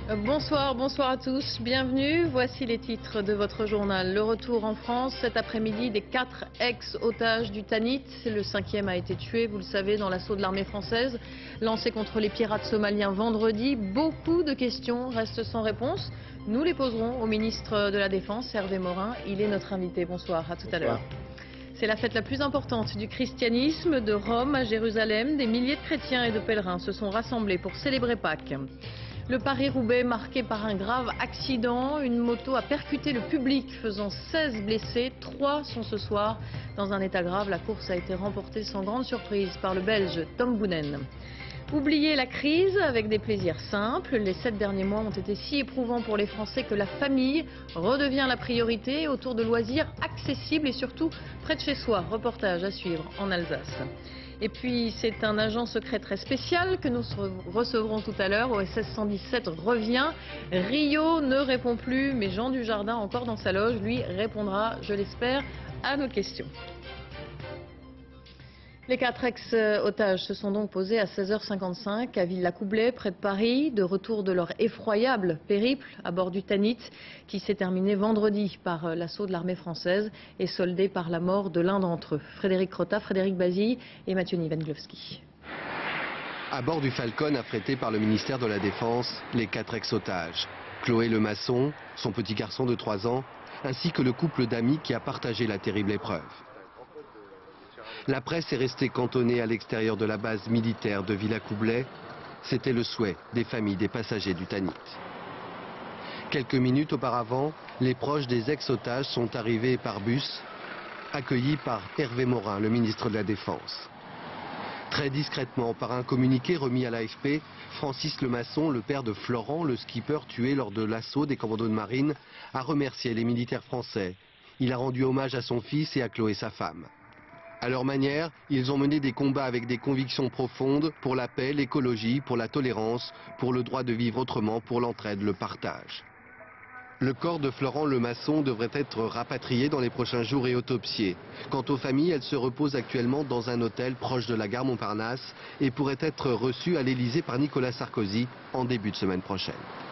Bonsoir, bonsoir à tous, bienvenue. Voici les titres de votre journal. Le retour en France cet après-midi des 4 ex-otages du Tanit. Le 5e a été tué, vous le savez, dans l'assaut de l'armée française, lancé contre les pirates somaliens vendredi. Beaucoup de questions restent sans réponse. Nous les poserons au ministre de la Défense, Hervé Morin. Il est notre invité. Bonsoir, à tout à l'heure. C'est la fête la plus importante du christianisme. De Rome à Jérusalem, des milliers de chrétiens et de pèlerins se sont rassemblés pour célébrer Pâques. Le Paris-Roubaix marqué par un grave accident. Une moto a percuté le public, faisant 16 blessés. 3 sont ce soir dans un état grave. La course a été remportée sans grande surprise par le Belge Tom Boonen. Oubliez la crise avec des plaisirs simples. Les 7 derniers mois ont été si éprouvants pour les Français que la famille redevient la priorité autour de loisirs accessibles et surtout près de chez soi. Reportage à suivre en Alsace. Et puis c'est un agent secret très spécial que nous recevrons tout à l'heure. OSS 117 revient. Rio ne répond plus, mais Jean Dujardin, encore dans sa loge, lui répondra, je l'espère, à nos questions. Les 4 ex-otages se sont donc posés à 16h55 à Villacoublay, près de Paris, de retour de leur effroyable périple à bord du Tanit, qui s'est terminé vendredi par l'assaut de l'armée française et soldé par la mort de l'un d'entre eux. Frédéric Crotat, Frédéric Bazille et Mathieu Nivenglowski. À bord du Falcon affrété par le ministère de la Défense, les 4 ex-otages. Chloé Lemasson, son petit garçon de 3 ans, ainsi que le couple d'amis qui a partagé la terrible épreuve. La presse est restée cantonnée à l'extérieur de la base militaire de Villacoublay. C'était le souhait des familles des passagers du Tanit. Quelques minutes auparavant, les proches des ex-otages sont arrivés par bus, accueillis par Hervé Morin, le ministre de la Défense. Très discrètement, par un communiqué remis à l'AFP, Francis Lemasson, le père de Florent, le skipper tué lors de l'assaut des commandos de marine, a remercié les militaires français. Il a rendu hommage à son fils et à Chloé, sa femme. À leur manière, ils ont mené des combats avec des convictions profondes pour la paix, l'écologie, pour la tolérance, pour le droit de vivre autrement, pour l'entraide, le partage. Le corps de Florent Lemasson devrait être rapatrié dans les prochains jours et autopsié. Quant aux familles, elles se reposent actuellement dans un hôtel proche de la gare Montparnasse et pourraient être reçues à l'Elysée par Nicolas Sarkozy en début de semaine prochaine.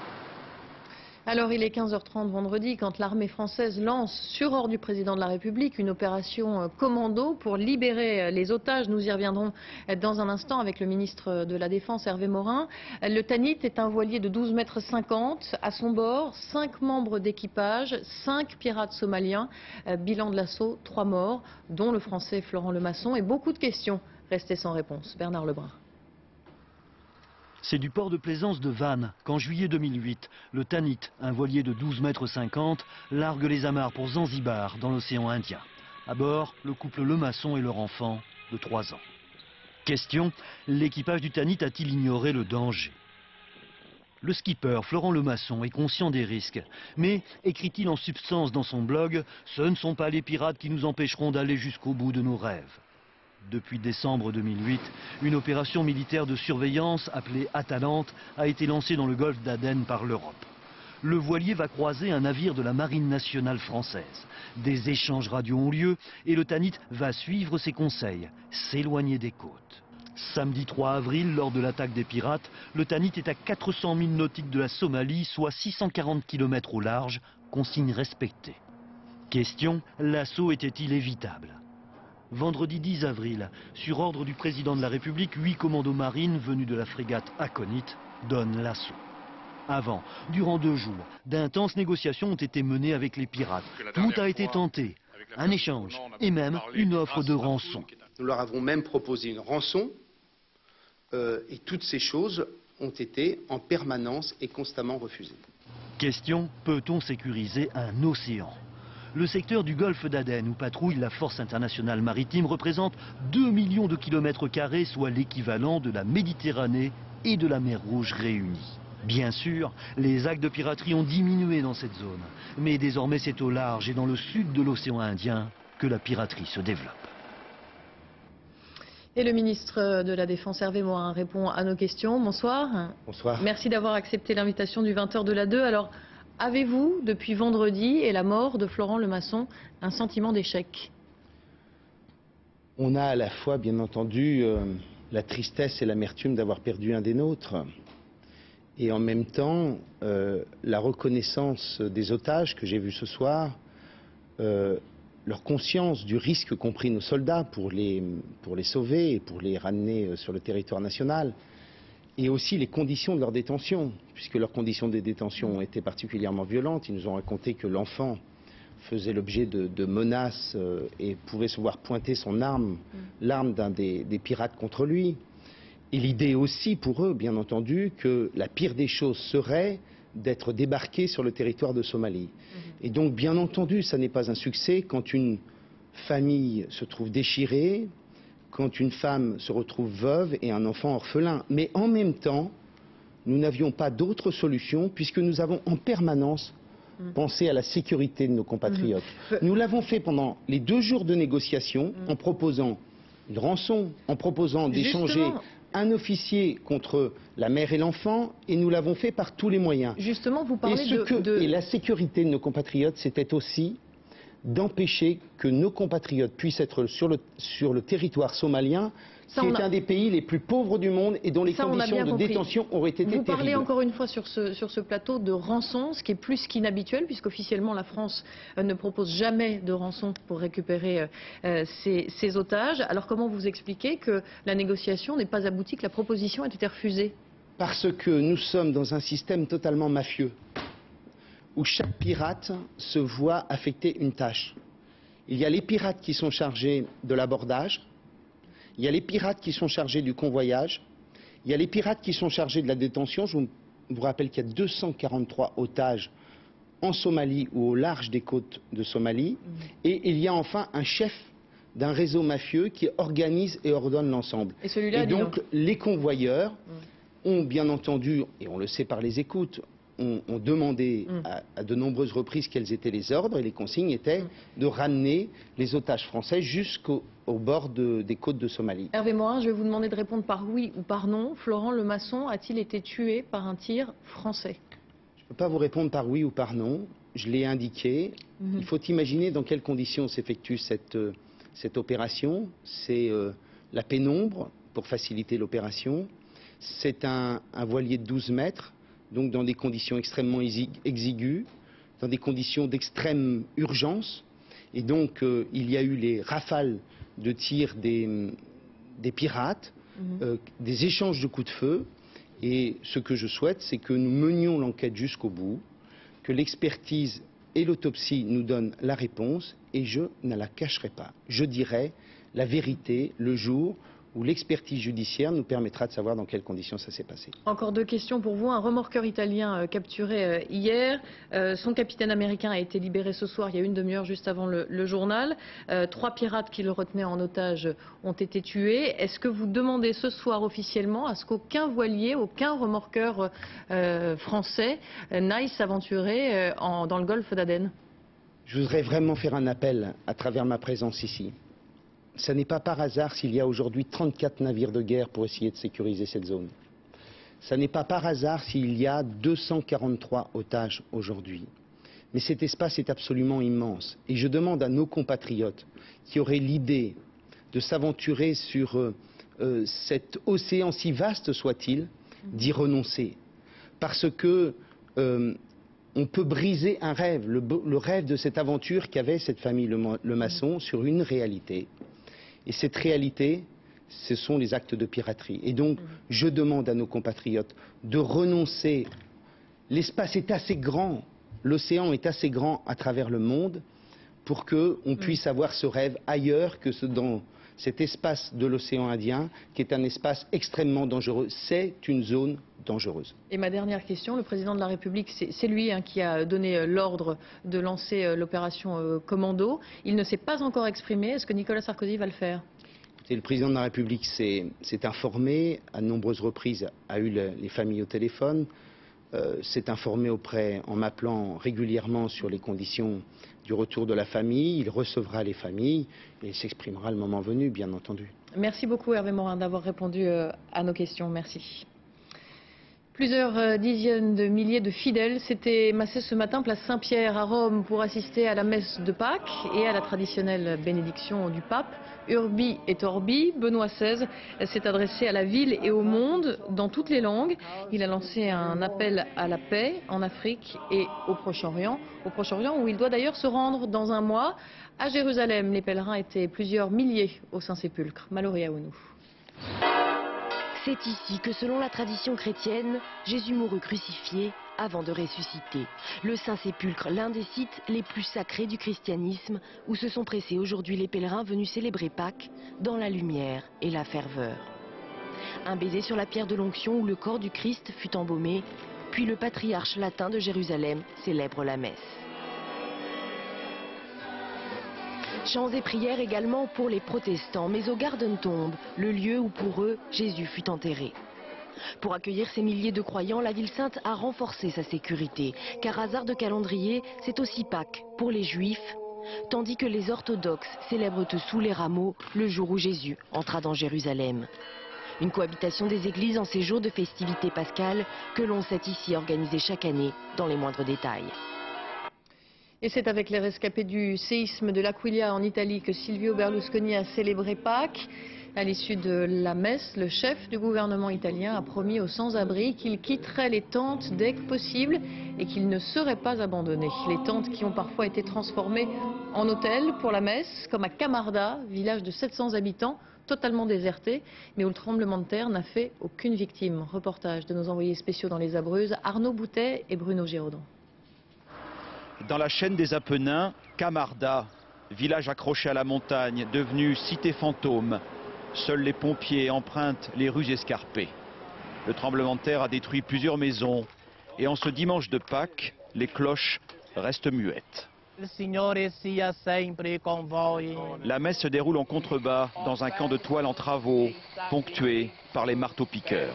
Alors il est 15h30 vendredi quand l'armée française lance sur ordre du président de la République une opération commando pour libérer les otages. Nous y reviendrons dans un instant avec le ministre de la Défense Hervé Morin. Le Tanit est un voilier de 12,50 m. À son bord, 5 membres d'équipage, 5 pirates somaliens. Bilan de l'assaut, 3 morts, dont le français Florent Lemasson, et beaucoup de questions restées sans réponse. Bernard Lebrun. C'est du port de plaisance de Vannes qu'en juillet 2008, le Tanit, un voilier de 12,50 m, largue les amarres pour Zanzibar dans l'océan Indien. À bord, le couple Lemasson et leur enfant de 3 ans. Question, l'équipage du Tanit a-t-il ignoré le danger? Le skipper Florent Lemasson est conscient des risques, mais, écrit-il en substance dans son blog, ce ne sont pas les pirates qui nous empêcheront d'aller jusqu'au bout de nos rêves. Depuis décembre 2008, une opération militaire de surveillance appelée Atalante a été lancée dans le golfe d'Aden par l'Europe. Le voilier va croiser un navire de la Marine nationale française. Des échanges radio ont lieu et le Tanit va suivre ses conseils, s'éloigner des côtes. Samedi 3 avril, lors de l'attaque des pirates, le Tanit est à 400 milles nautiques de la Somalie, soit 640 km au large, consigne respectée. Question, l'assaut était-il évitable ? Vendredi 10 avril, sur ordre du président de la République, 8 commandos marines venus de la frégate Aconit donnent l'assaut. Avant, durant 2 jours, d'intenses négociations ont été menées avec les pirates. Tout a été tenté, un échange et même une offre de rançon. Nous leur avons même proposé une rançon et toutes ces choses ont été en permanence et constamment refusées. Question, peut-on sécuriser un océan ? Le secteur du golfe d'Aden où patrouille la Force internationale maritime représente 2 millions de kilomètres carrés, soit l'équivalent de la Méditerranée et de la mer Rouge réunies. Bien sûr, les actes de piraterie ont diminué dans cette zone, mais désormais c'est au large et dans le sud de l'océan Indien que la piraterie se développe. Et le ministre de la Défense Hervé Morin répond à nos questions. Bonsoir. Bonsoir. Merci d'avoir accepté l'invitation du 20h de la 2. Alors, avez-vous, depuis vendredi et la mort de Florent Lemasson, un sentiment d'échec? On a à la fois, bien entendu, la tristesse et l'amertume d'avoir perdu un des nôtres. et en même temps la reconnaissance des otages que j'ai vus ce soir, leur conscience du risque qu'ont pris nos soldats pour les sauver et pour les ramener sur le territoire national, et aussi les conditions de leur détention, puisque leurs conditions de détention ont été particulièrement violentes. Ils nous ont raconté que l'enfant faisait l'objet de menaces et pouvait se voir pointer son arme, l'arme d'un des pirates contre lui. Et l'idée aussi pour eux, bien entendu, que la pire des choses serait d'être débarqués sur le territoire de Somalie. Et donc, bien entendu, ça n'est pas un succès quand une famille se trouve déchirée, quand une femme se retrouve veuve et un enfant orphelin. Mais en même temps, nous n'avions pas d'autre solution puisque nous avons en permanence pensé à la sécurité de nos compatriotes. Nous l'avons fait pendant les 2 jours de négociation en proposant une rançon, en proposant d'échanger un officier contre la mère et l'enfant, et nous l'avons fait par tous les moyens. Justement, vous parlez Et la sécurité de nos compatriotes, c'était aussi d'empêcher que nos compatriotes puissent être sur le territoire somalien, qui est un des pays les plus pauvres du monde et dont les conditions de détention auraient été terribles. Vous parlez encore une fois sur ce plateau de rançon, ce qui est plus qu'inhabituel, puisqu'officiellement la France ne propose jamais de rançon pour récupérer ses otages. Alors comment vous expliquez que la négociation n'est pas aboutie, que la proposition a été refusée? Parce que nous sommes dans un système totalement mafieux, où chaque pirate se voit affecter une tâche. Il y a les pirates qui sont chargés de l'abordage, il y a les pirates qui sont chargés du convoyage, il y a les pirates qui sont chargés de la détention. Je vous rappelle qu'il y a 243 otages en Somalie ou au large des côtes de Somalie. Et il y a enfin un chef d'un réseau mafieux qui organise et ordonne l'ensemble. Et donc les convoyeurs ont bien entendu, et on le sait par les écoutes, ont demandé à de nombreuses reprises quels étaient les ordres, et les consignes étaient de ramener les otages français jusqu'au bord des côtes de Somalie. Hervé Morin, je vais vous demander de répondre par oui ou par non. Florent Lemasson a-t-il été tué par un tir français? Je ne peux pas vous répondre par oui ou par non. Je l'ai indiqué. Il faut imaginer dans quelles conditions s'effectue cette opération. C'est la pénombre pour faciliter l'opération. C'est un voilier de 12 mètres. Donc dans des conditions extrêmement exiguës, dans des conditions d'extrême urgence. Et donc il y a eu les rafales de tir des pirates, des échanges de coups de feu. Et ce que je souhaite, c'est que nous menions l'enquête jusqu'au bout, que l'expertise et l'autopsie nous donnent la réponse, et je ne la cacherai pas. Je dirai la vérité le jour où l'expertise judiciaire nous permettra de savoir dans quelles conditions ça s'est passé. Encore 2 questions pour vous. Un remorqueur italien capturé hier. Son capitaine américain a été libéré ce soir, il y a une demi-heure juste avant le journal. 3 pirates qui le retenaient en otage ont été tués. Est-ce que vous demandez ce soir officiellement à ce qu'aucun voilier, aucun remorqueur français n'aille s'aventurer dans le golfe d'Aden? Je voudrais vraiment faire un appel à travers ma présence ici. Ce n'est pas par hasard s'il y a aujourd'hui 34 navires de guerre pour essayer de sécuriser cette zone. Ce n'est pas par hasard s'il y a 243 otages aujourd'hui. Mais cet espace est absolument immense. Et je demande à nos compatriotes qui auraient l'idée de s'aventurer sur cet océan, si vaste soit-il, d'y renoncer. Parce que on peut briser un rêve, le rêve de cette aventure qu'avait cette famille Lemasson sur une réalité. Et cette réalité, ce sont les actes de piraterie. Et donc, je demande à nos compatriotes de renoncer. L'espace est assez grand, l'océan est assez grand à travers le monde pour qu'on puisse avoir ce rêve ailleurs que dans cet espace de l'océan Indien, qui est un espace extrêmement dangereux. C'est une zone dangereuse. Et ma dernière question, le président de la République, c'est lui qui a donné l'ordre de lancer l'opération Commando. Il ne s'est pas encore exprimé. Est-ce que Nicolas Sarkozy va le faire? Le président de la République s'est informé, à de nombreuses reprises a eu les familles au téléphone, s'est informé en m'appelant régulièrement sur les conditions du retour de la famille. Il recevra les familles et il s'exprimera le moment venu, bien entendu. Merci beaucoup Hervé Morin d'avoir répondu à nos questions. Merci. Plusieurs dizaines de milliers de fidèles s'étaient massés ce matin place Saint-Pierre à Rome pour assister à la messe de Pâques et à la traditionnelle bénédiction du pape. Urbi et Orbi, Benoît XVI s'est adressé à la ville et au monde dans toutes les langues. Il a lancé un appel à la paix en Afrique et au Proche-Orient où il doit d'ailleurs se rendre dans un mois. À Jérusalem, les pèlerins étaient plusieurs milliers au Saint-Sépulcre. Mallory Aounou. C'est ici que, selon la tradition chrétienne, Jésus mourut crucifié avant de ressusciter. Le Saint-Sépulcre, l'un des sites les plus sacrés du christianisme, où se sont pressés aujourd'hui les pèlerins venus célébrer Pâques dans la lumière et la ferveur. Un baiser sur la pierre de l'onction où le corps du Christ fut embaumé, puis le patriarche latin de Jérusalem célèbre la messe. Chants et prières également pour les protestants, mais au Garden Tomb, le lieu où pour eux, Jésus fut enterré. Pour accueillir ces milliers de croyants, la ville sainte a renforcé sa sécurité, car hasard de calendrier, c'est aussi Pâques pour les Juifs, tandis que les orthodoxes célèbrent sous les rameaux le jour où Jésus entra dans Jérusalem. Une cohabitation des églises en ces jours de festivités pascales que l'on sait ici organiser chaque année dans les moindres détails. Et c'est avec les rescapés du séisme de l'Aquila en Italie que Silvio Berlusconi a célébré Pâques. À l'issue de la messe, le chef du gouvernement italien a promis aux sans-abri qu'il quitterait les tentes dès que possible et qu'il ne serait pas abandonné. Les tentes qui ont parfois été transformées en hôtels pour la messe, comme à Camarda, village de 700 habitants, totalement déserté, mais où le tremblement de terre n'a fait aucune victime. Reportage de nos envoyés spéciaux dans les Abruzzes, Arnaud Boutet et Bruno Giraudon. Dans la chaîne des Apennins, Camarda, village accroché à la montagne, devenu cité fantôme. Seuls les pompiers empruntent les rues escarpées. Le tremblement de terre a détruit plusieurs maisons. Et en ce dimanche de Pâques, les cloches restent muettes. La messe se déroule en contrebas, dans un camp de toile en travaux, ponctué par les marteaux-piqueurs.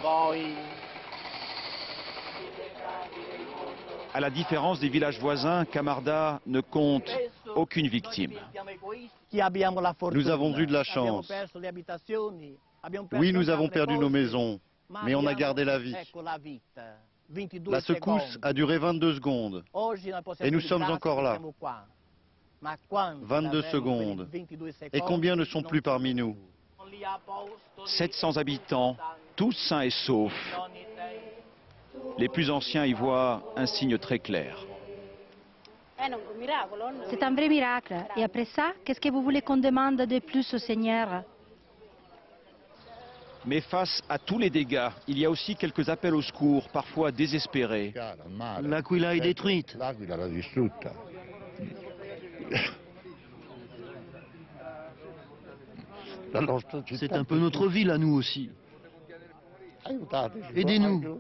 À la différence des villages voisins, Camarda ne compte aucune victime. Nous avons eu de la chance. Oui, nous avons perdu nos maisons, mais on a gardé la vie. La secousse a duré 22 secondes et nous sommes encore là. 22 secondes. Et combien ne sont plus parmi nous? 700 habitants, tous sains et saufs. Les plus anciens y voient un signe très clair. C'est un vrai miracle. Et après ça, qu'est-ce que vous voulez qu'on demande de plus au Seigneur? Mais face à tous les dégâts, il y a aussi quelques appels au secours, parfois désespérés. L'Aquila est détruite. C'est un peu notre ville à nous aussi. Aidez-nous.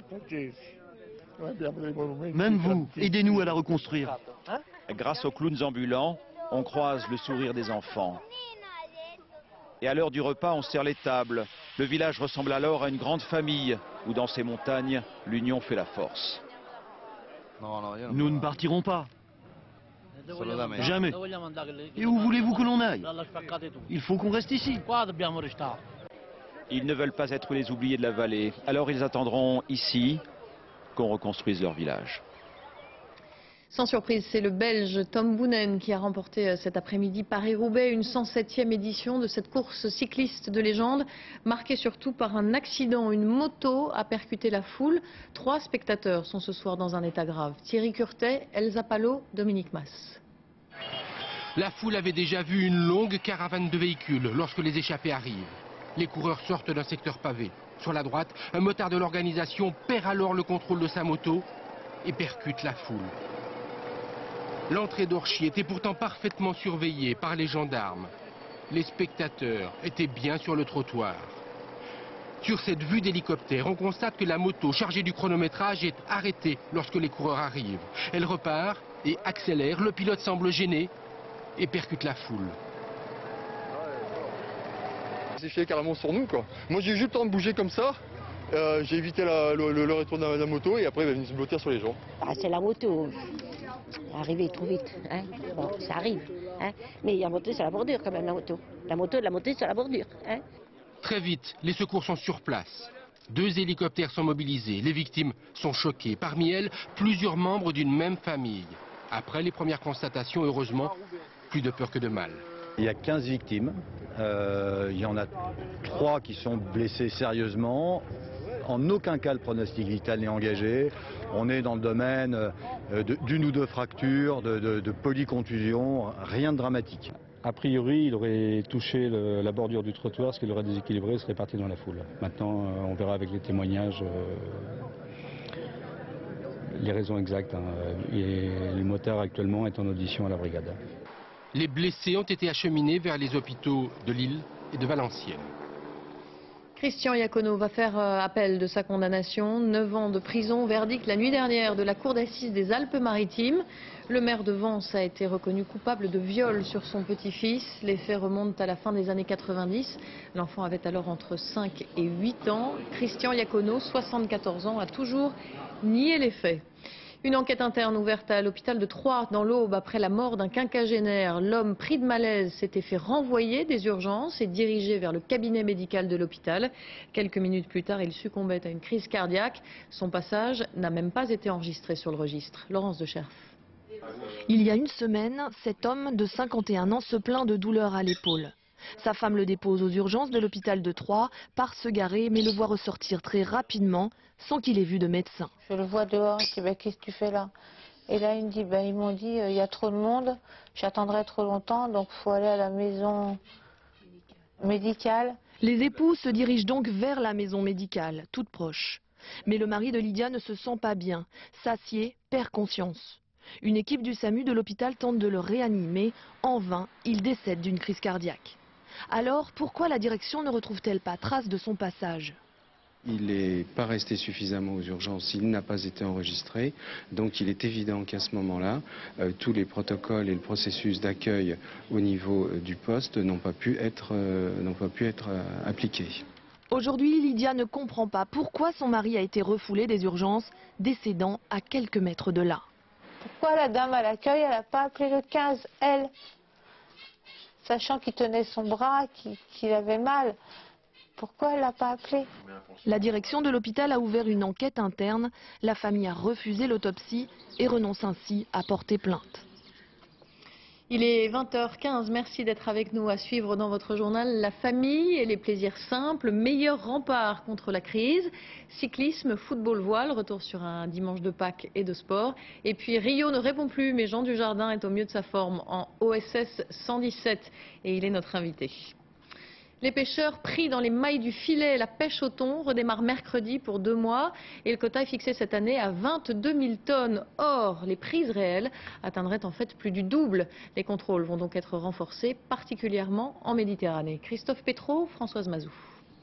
Même vous, aidez-nous à la reconstruire. Grâce aux clowns ambulants, on croise le sourire des enfants. Et à l'heure du repas, on sert les tables. Le village ressemble alors à une grande famille, où dans ces montagnes, l'union fait la force. Nous ne partirons pas. Jamais. Et où voulez-vous que l'on aille? Il faut qu'on reste ici. Ils ne veulent pas être les oubliés de la vallée, alors ils attendront ici qu'on reconstruise leur village. Sans surprise, c'est le Belge Tom Boonen qui a remporté cet après-midi Paris-Roubaix, une 107e édition de cette course cycliste de légende, marquée surtout par un accident. Une moto a percuté la foule. 3 spectateurs sont ce soir dans un état grave. Thierry Curtet, Elsa Palot, Dominique Mas. La foule avait déjà vu une longue caravane de véhicules lorsque les échappées arrivent. Les coureurs sortent d'un secteur pavé. Sur la droite, un motard de l'organisation perd alors le contrôle de sa moto et percute la foule. L'entrée d'Orchies était pourtant parfaitement surveillée par les gendarmes. Les spectateurs étaient bien sur le trottoir. Sur cette vue d'hélicoptère, on constate que la moto chargée du chronométrage est arrêtée lorsque les coureurs arrivent. Elle repart et accélère. Le pilote semble gêné et percute la foule. C'est fait carrément sur nous, quoi. Moi j'ai juste le temps de bouger comme ça. J'ai évité le retour de la moto et après il va venir se bloquer sur les gens. Ah, c'est la moto. Arriver trop vite. Hein. Bon, ça arrive. Hein. Mais la moto, c'est la bordure quand même, la moto. La moto, c'est la bordure. Hein. Très vite, les secours sont sur place. 2 hélicoptères sont mobilisés. Les victimes sont choquées. Parmi elles, plusieurs membres d'une même famille. Après les premières constatations, heureusement, plus de peur que de mal. Il y a 15 victimes. Il y en a 3 qui sont blessés sérieusement. En aucun cas le pronostic vital n'est engagé. On est dans le domaine d'une ou deux fractures, de polycontusions, rien de dramatique. A priori, il aurait touché la bordure du trottoir, ce qui l'aurait déséquilibré, il serait parti dans la foule. Maintenant, on verra avec les témoignages les raisons exactes. Et le motard actuellement est en audition à la brigade. Les blessés ont été acheminés vers les hôpitaux de Lille et de Valenciennes. Christian Iacono va faire appel de sa condamnation. 9 ans de prison, verdict la nuit dernière de la cour d'assises des Alpes-Maritimes. Le maire de Vence a été reconnu coupable de viol sur son petit-fils. Les faits remontent à la fin des années 90. L'enfant avait alors entre 5 et 8 ans. Christian Iacono, 74 ans, a toujours nié les faits. Une enquête interne ouverte à l'hôpital de Troyes dans l'Aube après la mort d'un quinquagénaire. L'homme pris de malaise s'était fait renvoyer des urgences et dirigé vers le cabinet médical de l'hôpital. Quelques minutes plus tard, il succombait à une crise cardiaque. Son passage n'a même pas été enregistré sur le registre. Laurence de Cherf. Il y a une semaine, cet homme de 51 ans se plaint de douleurs à l'épaule. Sa femme le dépose aux urgences de l'hôpital de Troyes, part se garer, mais le voit ressortir très rapidement, sans qu'il ait vu de médecin. Je le vois dehors, je dis qu'est-ce que tu fais là? Et là il me dit, ils m'ont dit, il y a trop de monde, j'attendrai trop longtemps, donc il faut aller à la maison médicale. Les époux se dirigent donc vers la maison médicale, toute proche. Mais le mari de Lydia ne se sent pas bien, s'assied, perd conscience. Une équipe du SAMU de l'hôpital tente de le réanimer, en vain, il décède d'une crise cardiaque. Alors, pourquoi la direction ne retrouve-t-elle pas trace de son passage ? Il n'est pas resté suffisamment aux urgences, il n'a pas été enregistré, donc il est évident qu'à ce moment-là, tous les protocoles et le processus d'accueil au niveau du poste n'ont pas pu être appliqués. Aujourd'hui, Lydia ne comprend pas pourquoi son mari a été refoulé des urgences, décédant à quelques mètres de là. Pourquoi la dame à l'accueil, elle n'a pas appelé le 15, elle, sachant qu'il tenait son bras, qu'il avait mal? Pourquoi elle l'a pas appelé? La direction de l'hôpital a ouvert une enquête interne. La famille a refusé l'autopsie et renonce ainsi à porter plainte. Il est 20h15, merci d'être avec nous à suivre dans votre journal la famille et les plaisirs simples, meilleur rempart contre la crise. Cyclisme, football, voile, retour sur un dimanche de Pâques et de sport. Et puis Rio ne répond plus, mais Jean Dujardin est au mieux de sa forme en OSS 117 et il est notre invité. Les pêcheurs pris dans les mailles du filet, la pêche au thon redémarre mercredi pour 2 mois et le quota est fixé cette année à 22 000 tonnes. Or, les prises réelles atteindraient en fait plus du double. Les contrôles vont donc être renforcés, particulièrement en Méditerranée. Christophe Pétraud, Françoise Mazou.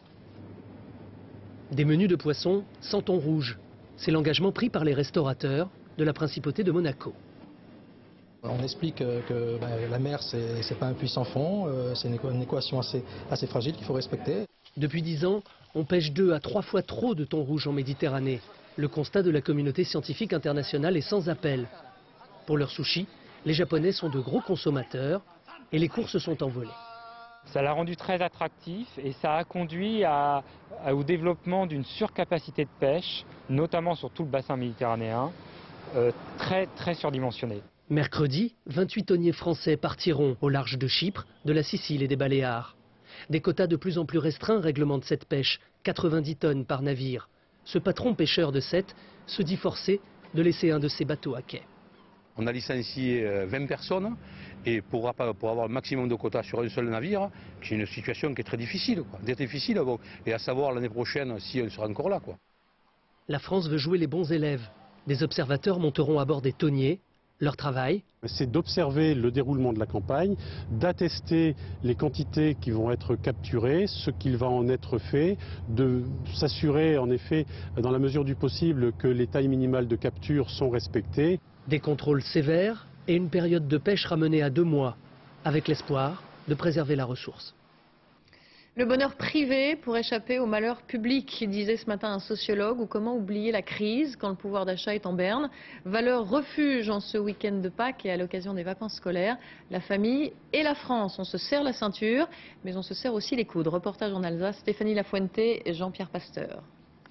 Des menus de poissons sans thon rouge. C'est l'engagement pris par les restaurateurs de la Principauté de Monaco. On explique que la mer, c'est pas un puits sans fond, c'est une équation assez fragile qu'il faut respecter. Depuis 10 ans, on pêche 2 à 3 fois trop de thon rouge en Méditerranée. Le constat de la communauté scientifique internationale est sans appel. Pour leurs sushis, les Japonais sont de gros consommateurs et les cours se sont envolés. Ça l'a rendu très attractif et ça a conduit au développement d'une surcapacité de pêche, notamment sur tout le bassin méditerranéen, très surdimensionnée. Mercredi, 28 tonniers français partiront au large de Chypre, de la Sicile et des Baléares. Des quotas de plus en plus restreints réglementent cette pêche, 90 tonnes par navire. Ce patron pêcheur de Sète se dit forcé de laisser un de ses bateaux à quai. On a licencié 20 personnes et pour avoir le maximum de quotas sur un seul navire, c'est une situation qui est très difficile. Et à savoir l'année prochaine si on sera encore là. La France veut jouer les bons élèves. Des observateurs monteront à bord des tonniers. Leur travail, c'est d'observer le déroulement de la campagne, d'attester les quantités qui vont être capturées, ce qu'il va en être fait, de s'assurer en effet, dans la mesure du possible, que les tailles minimales de capture sont respectées. Des contrôles sévères et une période de pêche ramenée à 2 mois, avec l'espoir de préserver la ressource. Le bonheur privé pour échapper au malheur public, disait ce matin un sociologue, ou comment oublier la crise quand le pouvoir d'achat est en berne. Valeur refuge en ce week-end de Pâques et à l'occasion des vacances scolaires. La famille et la France, on se serre la ceinture, mais on se serre aussi les coudes. Reportage en Alsace, Stéphanie Lafuente et Jean-Pierre Pasteur.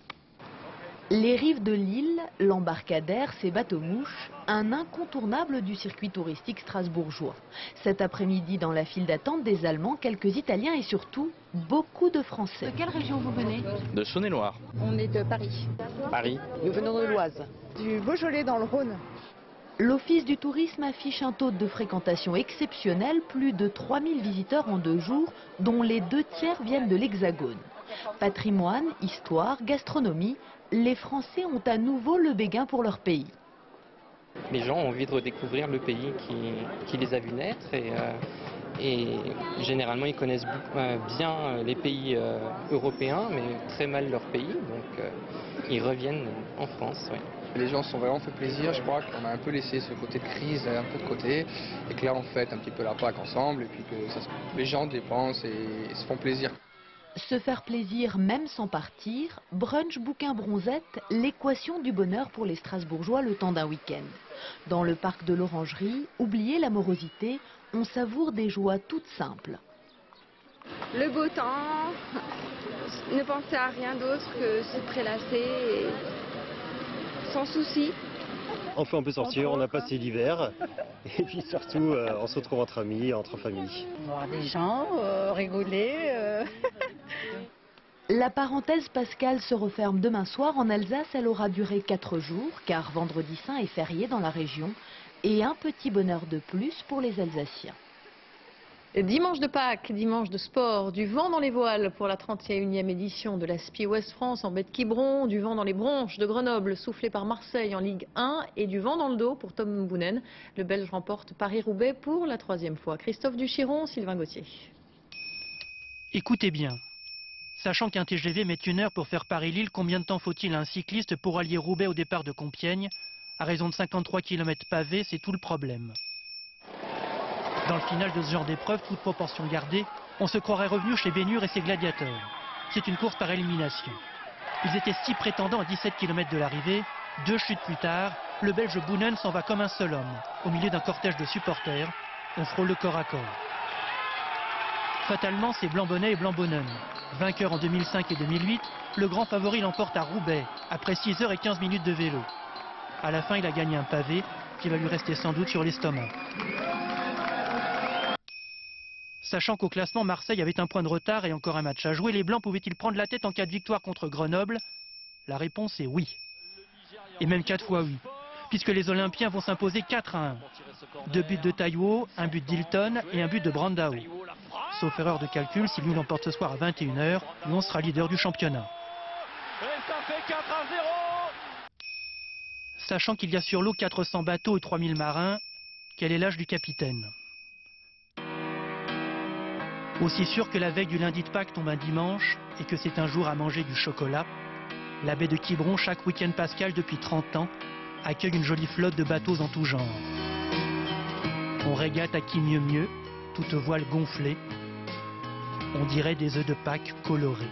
Les rives de l'île, l'embarcadère, ces bateaux-mouches, un incontournable du circuit touristique strasbourgeois. Cet après-midi, dans la file d'attente des Allemands, quelques Italiens et surtout beaucoup de Français. De quelle région vous venez? De Saône-et-Loire. On est de Paris. Paris. Nous venons de l'Oise. Du Beaujolais dans le Rhône. L'Office du tourisme affiche un taux de fréquentation exceptionnel, plus de 3000 visiteurs en 2 jours, dont les 2/3 viennent de l'Hexagone. Patrimoine, histoire, gastronomie, les Français ont à nouveau le béguin pour leur pays. Les gens ont envie de redécouvrir le pays qui les a vus naître et généralement ils connaissent bien les pays européens mais très mal leur pays, donc ils reviennent en France. Oui. Les gens se sont vraiment fait plaisir, je crois qu'on a un peu laissé ce côté de crise un peu de côté et que là on fête un petit peu la Pâques ensemble et puis que les gens dépensent et se font plaisir. Se faire plaisir même sans partir, brunch, bouquin, bronzette, l'équation du bonheur pour les Strasbourgeois le temps d'un week-end. Dans le parc de l'Orangerie, oubliez l'amorosité, on savoure des joies toutes simples. Le beau temps, ne penser à rien d'autre que se prélasser et sans souci. Enfin on peut sortir, on a passé l'hiver et puis surtout on se retrouve entre amis, entre familles. Voir des gens, rigoler. La parenthèse pascale se referme demain soir. En Alsace, elle aura duré 4 jours car vendredi saint est férié dans la région et un petit bonheur de plus pour les Alsaciens. Dimanche de Pâques, dimanche de sport, du vent dans les voiles pour la 31e édition de la SPI Ouest France en baie de Quiberon, du vent dans les bronches de Grenoble soufflé par Marseille en Ligue 1 et du vent dans le dos pour Tom Boonen. Le Belge remporte Paris-Roubaix pour la 3e fois. Christophe Duchiron, Sylvain Gauthier. Écoutez bien. Sachant qu'un TGV met 1 heure pour faire Paris-Lille, combien de temps faut-il à un cycliste pour allier Roubaix au départ de Compiègne? À raison de 53 km pavés, c'est tout le problème. Dans le final de ce genre d'épreuve, toute proportion gardée, on se croirait revenu chez Bénure et ses gladiateurs. C'est une course par élimination. Ils étaient 6 prétendants à 17 km de l'arrivée. 2 chutes plus tard, le Belge Boonen s'en va comme un seul homme, au milieu d'un cortège de supporters. On frôle le corps à corps. Fatalement, c'est Blanc-Bonnet et Blanc-Bonnen. Vainqueur en 2005 et 2008, le grand favori l'emporte à Roubaix, après 6 heures et 15 minutes de vélo. À la fin, il a gagné un pavé qui va lui rester sans doute sur l'estomac. Sachant qu'au classement, Marseille avait 1 point de retard et encore un match à jouer, les Blancs pouvaient-ils prendre la tête en cas de victoire contre Grenoble? La réponse est oui. Et même 4 fois oui, puisque les Olympiens vont s'imposer 4-1. 2 buts de Taïwo, 1 but d'Hilton et 1 but de Brandao. Sauf erreur de calcul, si Lyon l'emporte ce soir à 21 h, Lyon sera leader du championnat. Et ça fait 4-0. Sachant qu'il y a sur l'eau 400 bateaux et 3000 marins, quel est l'âge du capitaine? Aussi sûr que la veille du lundi de Pâques tombe un dimanche et que c'est un jour à manger du chocolat, la baie de Quiberon, chaque week-end pascal depuis 30 ans, accueille une jolie flotte de bateaux en tout genre. On régate à qui mieux mieux, toutes voiles gonflées. On dirait des œufs de Pâques colorés.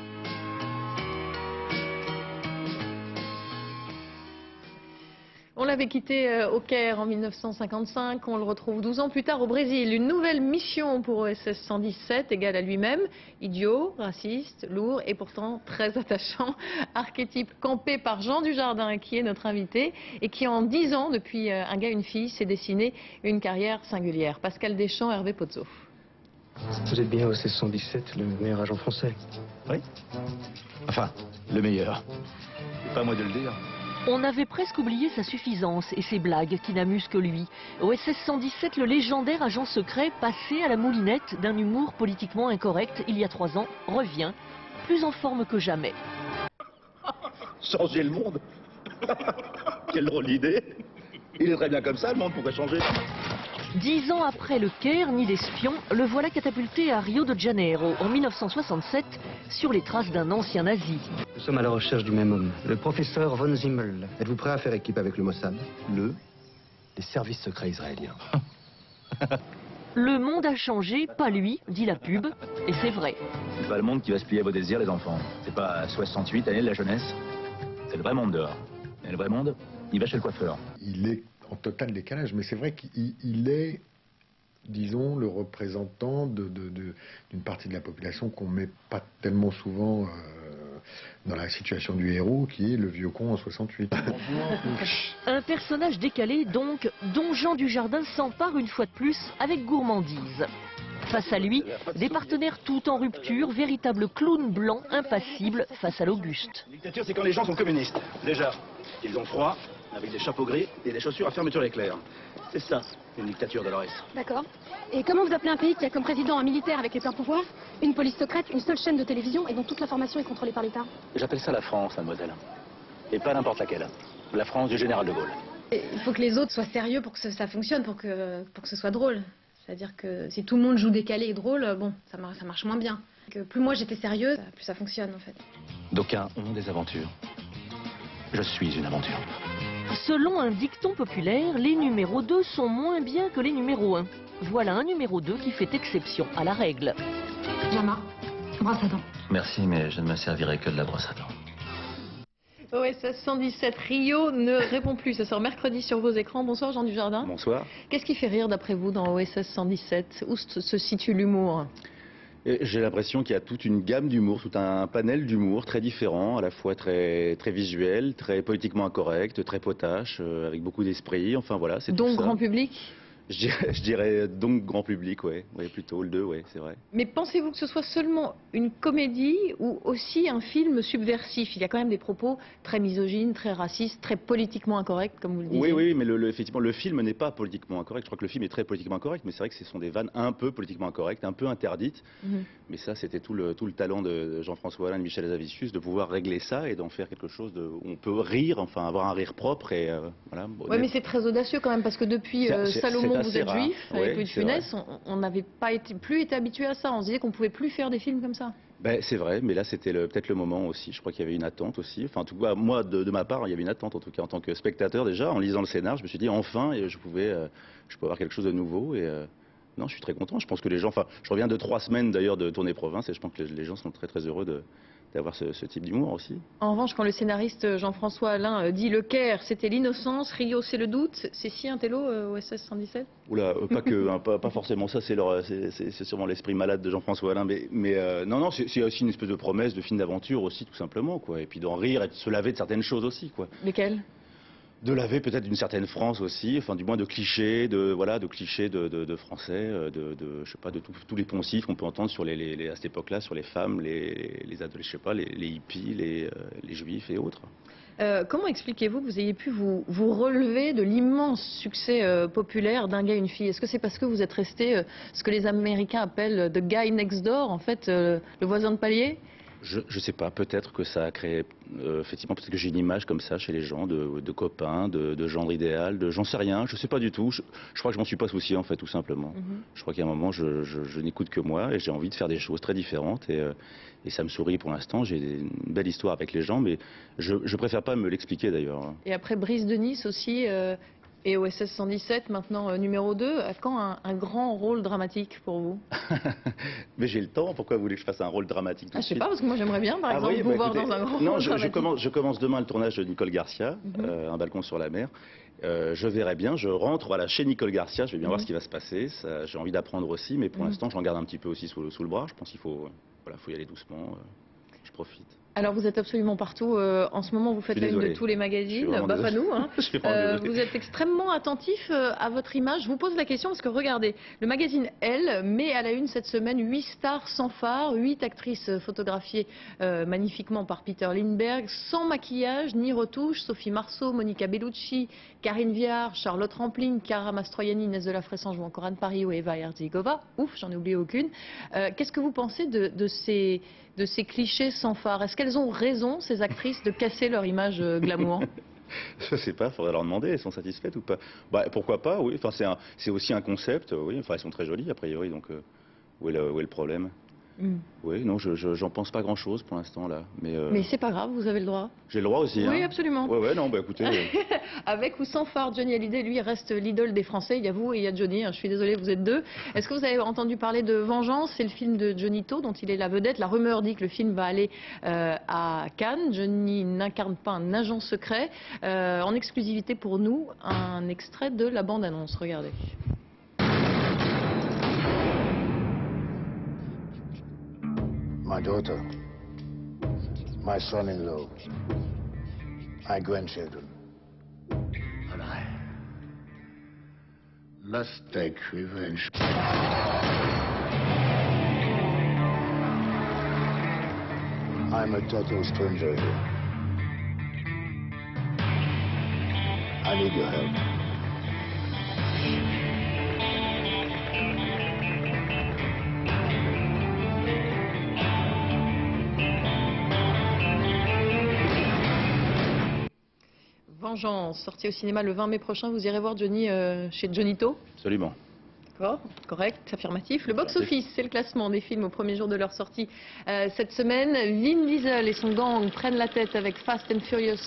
On l'avait quitté au Caire en 1955, on le retrouve 12 ans plus tard au Brésil. Une nouvelle mission pour OSS 117, égale à lui-même, idiot, raciste, lourd et pourtant très attachant. Archétype campé par Jean Dujardin, qui est notre invité, et qui en 10 ans, depuis un gars, une fille, s'est dessiné une carrière singulière. Pascal Deschamps, Hervé Pozzo. Vous êtes bien OSS 117, le meilleur agent français. Oui. Enfin, le meilleur. C'est pas à moi de le dire. On avait presque oublié sa suffisance et ses blagues qui n'amusent que lui. OSS 117, le légendaire agent secret, passé à la moulinette d'un humour politiquement incorrect il y a 3 ans, revient, plus en forme que jamais. Changer le monde. Quelle drôle d'idée. Il est très bien comme ça, le monde pourrait changer. 10 ans après le Caire, nid d'espions, le voilà catapulté à Rio de Janeiro en 1967 sur les traces d'un ancien nazi. Nous sommes à la recherche du même homme, le professeur von Zimmel. Êtes-vous prêt à faire équipe avec le Mossad? Les services secrets israéliens. Le monde a changé, pas lui, dit la pub, et c'est vrai. C'est pas le monde qui va se plier à vos désirs, les enfants. C'est pas 68 années de la jeunesse. C'est le vrai monde dehors. Et le vrai monde, il va chez le coiffeur. Il est en total décalage, mais c'est vrai qu'il est, disons, le représentant d'une partie de la population qu'on ne met pas tellement souvent dans la situation du héros qui est le vieux con en 68. Un personnage décalé donc, dont Jean Dujardin s'empare une fois de plus avec gourmandise. Face à lui, des partenaires tout en rupture, véritable clown blanc impassible face à l'Auguste. La dictature, c'est quand les gens sont communistes. Déjà, ils ont froid, avec des chapeaux gris et des chaussures à fermeture éclair. C'est ça, une dictature, Dolores. D'accord. Et comment vous appelez un pays qui a comme président un militaire avec les pleins pouvoirs, une police secrète, une seule chaîne de télévision et dont toute l'information est contrôlée par l'État? J'appelle ça la France, mademoiselle. Et pas n'importe laquelle. La France du général de Gaulle. Il faut que les autres soient sérieux pour que ça fonctionne, pour que ce soit drôle. C'est-à-dire que si tout le monde joue décalé et drôle, bon, ça marche moins bien. Que plus moi j'étais sérieuse, plus ça fonctionne en fait. D'aucuns ont des aventures. Je suis une aventure. Selon un dicton populaire, les numéros 2 sont moins bien que les numéros 1. Voilà un numéro 2 qui fait exception à la règle. Maman, brosse à dents. Merci, mais je ne me servirai que de la brosse à dents. OSS 117 Rio ne répond plus. Ça sort mercredi sur vos écrans. Bonsoir Jean Dujardin. Bonsoir. Qu'est-ce qui fait rire d'après vous dans OSS 117? Où se situe l'humour? J'ai l'impression qu'il y a toute une gamme d'humour, tout un panel d'humour très différent, à la fois très visuel, très politiquement incorrect, très potache, avec beaucoup d'esprit. Enfin voilà, c'est tout ça. Donc grand public? Je dirais donc grand public, ouais, plutôt le 2, ouais, c'est vrai. Mais pensez-vous que ce soit seulement une comédie ou aussi un film subversif? Il y a quand même des propos très misogynes, très racistes, très politiquement incorrects, comme vous le disiez. Oui, mais effectivement, le film n'est pas politiquement incorrect. Je crois que le film est très politiquement incorrect, mais c'est vrai que ce sont des vannes un peu politiquement incorrectes, un peu interdites. Mais ça, c'était tout le talent de Jean-François Alain et de Michel Hazanavicius, de pouvoir régler ça et d'en faire quelque chose où on peut rire, enfin avoir un rire propre et voilà. Oui, mais c'est très audacieux quand même, parce que depuis Salomon, vous êtes juif, avec Louis de Funès, on n'avait plus été habitué à ça. On se disait qu'on pouvait plus faire des films comme ça. Ben, c'est vrai, mais là c'était peut-être le moment aussi. Je crois qu'il y avait une attente aussi. Enfin, en tout cas, moi, de ma part, il y avait une attente, en tout cas en tant que spectateur déjà. En lisant le scénar, je me suis dit enfin, je pouvais avoir quelque chose de nouveau. Et non, je suis très content. Je pense que les gens. Enfin, je reviens de 3 semaines d'ailleurs de tournée province, et je pense que les gens sont très heureux d'avoir ce type d'humour aussi. En revanche, quand le scénariste Jean-François Alain dit le Caire, c'était l'innocence, Rio, c'est le doute, c'est si un télo OSS 117? Oula, pas que, hein, pas forcément ça, c'est sûrement l'esprit malade de Jean-François Alain, mais non, c'est aussi une espèce de promesse de film d'aventure aussi, tout simplement, quoi. Et puis d'en rire et de se laver de certaines choses aussi, quoi. Lesquelles? De laver peut-être d'une certaine France aussi, enfin du moins de clichés, de clichés de français, je sais pas, de tous les poncifs qu'on peut entendre sur à cette époque-là sur les femmes, je sais pas, les hippies, les juifs et autres. Comment expliquez-vous que vous ayez pu vous relever de l'immense succès populaire d'Un gars, une fille? Est-ce que c'est parce que vous êtes resté ce que les Américains appellent the guy next door, en fait, le voisin de palier? Je sais pas, peut-être que ça a créé, effectivement, peut-être que j'ai une image comme ça chez les gens, de copains, de gendre idéal, j'en sais rien, je sais pas du tout, je crois que je m'en suis pas soucié en fait, tout simplement. Je crois qu'à un moment, je n'écoute que moi et j'ai envie de faire des choses très différentes et ça me sourit pour l'instant, j'ai une belle histoire avec les gens, mais je préfère pas me l'expliquer d'ailleurs. Et après Brise de Nice aussi, et OSS 117, maintenant numéro 2, à quand un grand rôle dramatique pour vous? Mais j'ai le temps, pourquoi vous voulez que je fasse un rôle dramatique tout de suite? Je sais pas, parce que moi j'aimerais bien, par exemple, vous voir dans un grand rôle dramatique. Non, je commence demain le tournage de Nicole Garcia, Un balcon sur la mer. Je verrai bien, je rentre chez Nicole Garcia, je vais bien voir ce qui va se passer. J'ai envie d'apprendre aussi, mais pour l'instant j'en garde un petit peu aussi sous le bras. Je pense qu'il faut y aller doucement, je profite. Alors vous êtes absolument partout. En ce moment, vous faites la une de tous les magazines. Bah pas nous. Hein. Vous êtes extrêmement attentif à votre image. Je vous pose la question parce que regardez, le magazine Elle met à la une cette semaine 8 stars sans phare, 8 actrices photographiées magnifiquement par Peter Lindbergh, sans maquillage ni retouche. Sophie Marceau, Monica Bellucci, Karine Viard, Charlotte Rampling, Cara Mastroianni, Inès de la Fressange ou encore Anne Paris ou Eva Herzigova. Ouf, j'en ai oublié aucune. Qu'est-ce que vous pensez de ces clichés sans phare? Est-ce qu'elles ont raison, ces actrices, de casser leur image glamour? Je sais pas, faudrait leur demander, elles sont satisfaites ou pas? Bah, pourquoi pas, oui. Enfin, c'est aussi un concept, oui. Enfin, elles sont très jolies, a priori, donc où est le problème? Oui, non, j'en pense pas grand-chose pour l'instant, là. Mais c'est pas grave, vous avez le droit. J'ai le droit aussi, Oui, hein. absolument. Ouais, non, bah écoutez... Avec ou sans phare, Johnny Hallyday, lui, reste l'idole des Français. Il y a vous et il y a Johnny, hein. Je suis désolée, vous êtes deux. Est-ce que vous avez entendu parler de Vengeance? C'est le film de Johnny To, dont il est la vedette. La rumeur dit que le film va aller à Cannes. Johnny n'incarne pas un agent secret. En exclusivité pour nous, un extrait de la bande-annonce. Regardez. My daughter, my son-in-law, my grandchildren, and I must take revenge. I'm a total stranger here. I need your help. Vengeance, sorti au cinéma le 20 mai prochain. Vous irez voir Johnny chez Johnito? Absolument. D'accord, correct, affirmatif. Le box-office, c'est le classement des films au premier jour de leur sortie cette semaine. Vin Diesel et son gang prennent la tête avec Fast and Furious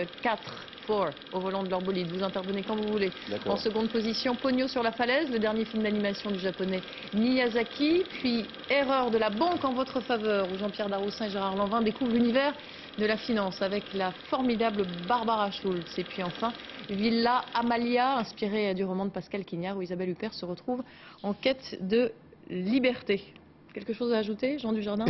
4 au volant de leur bolide. Vous intervenez quand vous voulez. En seconde position, Pogno sur la falaise, le dernier film d'animation du japonais Miyazaki. Puis Erreur de la banque en votre faveur, où Jean-Pierre Daroussin et Gérard Lanvin découvrent l'univers de la finance avec la formidable Barbara Schulz. Et puis enfin, Villa Amalia, inspirée du roman de Pascal Quignard, où Isabelle Huppert se retrouve en quête de liberté. Quelque chose à ajouter, Jean Dujardin?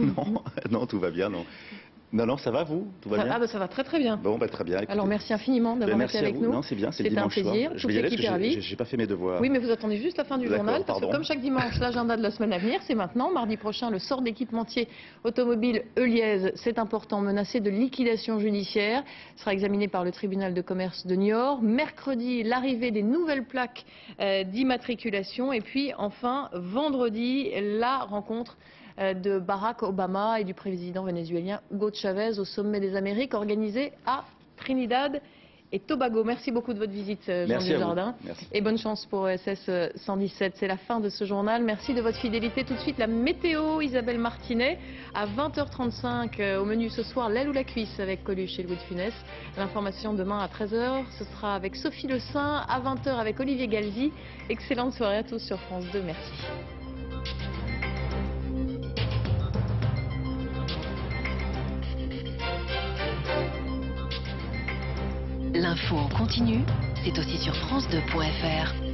Non, tout va bien, non. Non, ça va, vous? Tout va bien? Ah, ça va très très bien. Bon, très bien. Écoutez. Alors, merci infiniment d'avoir été avec nous. Non, c'est bien, c'est le dimanche soir. C'était un plaisir. Je vais y aller parce que j'ai pas fait mes devoirs. Oui, mais vous attendez juste la fin du journal, parce que comme chaque dimanche, l'agenda de la semaine à venir, c'est maintenant. Mardi prochain, le sort d'équipementier automobile Euliez, c'est important, menacé de liquidation judiciaire, sera examiné par le tribunal de commerce de Niort. Mercredi, l'arrivée des nouvelles plaques d'immatriculation. Et puis, enfin, vendredi, la rencontre de Barack Obama et du président vénézuélien Hugo Chavez au sommet des Amériques organisé à Trinidad et Tobago. Merci beaucoup de votre visite, Jean Dujardin. Et bonne chance pour SS 117. C'est la fin de ce journal. Merci de votre fidélité. Tout de suite, la météo, Isabelle Martinet. À 20h35, au menu ce soir, l'aile ou la cuisse avec Coluche et Louis de Funès. L'information demain à 13h. Ce sera avec Sophie Le Saint. À 20h avec Olivier Galzi. Excellente soirée à tous sur France 2. Merci. L'info en continu, c'est aussi sur France2.fr.